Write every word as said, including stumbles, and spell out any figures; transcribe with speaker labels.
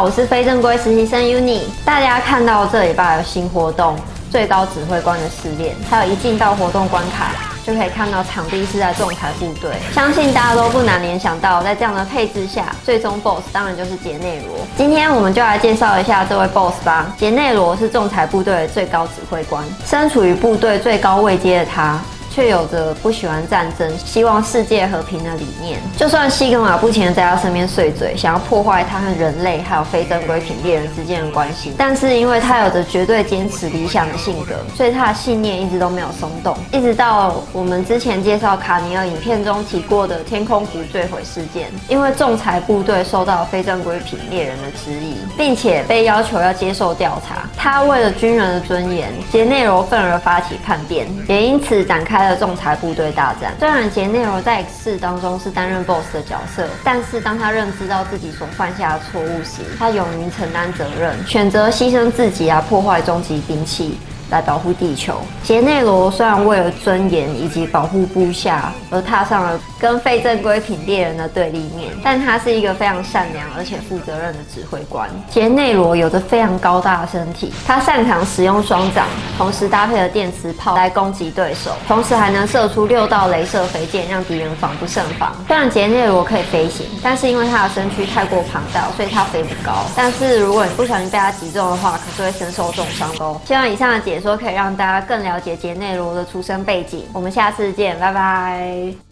Speaker 1: 好，我是非正规实习生 Uni。大家看到这礼拜有新活动，最高指挥官的试炼，还有一进到活动关卡就可以看到场地是在仲裁部队。相信大家都不难联想到，在这样的配置下，最终 B O S S 当然就是杰内罗。今天我们就来介绍一下这位 B O S S 吧。杰内罗是仲裁部队的最高指挥官，身处于部队最高位阶的他，却有着不喜欢战争、希望世界和平的理念。就算西格玛不停地在他身边碎嘴，想要破坏他和人类还有非正规品猎人之间的关系，但是因为他有着绝对坚持理想的性格，所以他的信念一直都没有松动。一直到我们之前介绍卡尼尔影片中提过的天空谷坠毁事件，因为仲裁部队受到非正规品猎人的质疑，并且被要求要接受调查。他为了军人的尊严，杰内罗愤而发起叛变，也因此展开了仲裁部队大战。虽然杰内罗在 X 四当中是担任 B O S S 的角色，但是当他认知到自己所犯下的错误时，他勇于承担责任，选择牺牲自己啊，破坏终极兵器来保护地球。杰内罗虽然为了尊严以及保护部下而踏上了跟非正规品猎人的对立面，但他是一个非常善良而且负责任的指挥官。杰内罗有着非常高大的身体，他擅长使用双掌，同时搭配了电磁炮来攻击对手，同时还能射出六道雷射飞箭，让敌人防不胜防。虽然杰内罗可以飞行，但是因为他的身躯太过庞大，所以他飞不高。但是如果你不小心被他击中的话，可是会身受重伤的哦。希望以上的解说可以让大家更了解杰内罗的出生背景。我们下次见，拜拜。